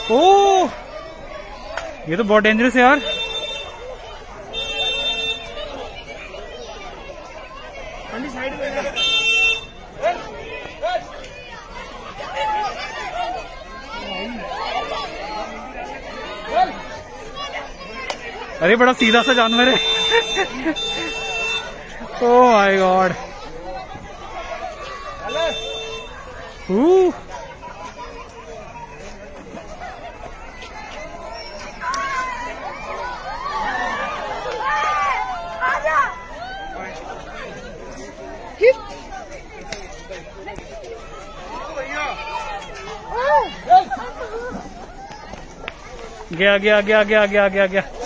ओह ये तो बहुत डेंजरस है यार। अरे बड़ा सीधा सा जानवर है। Oh my god. गया गया गया गया गया गया गया।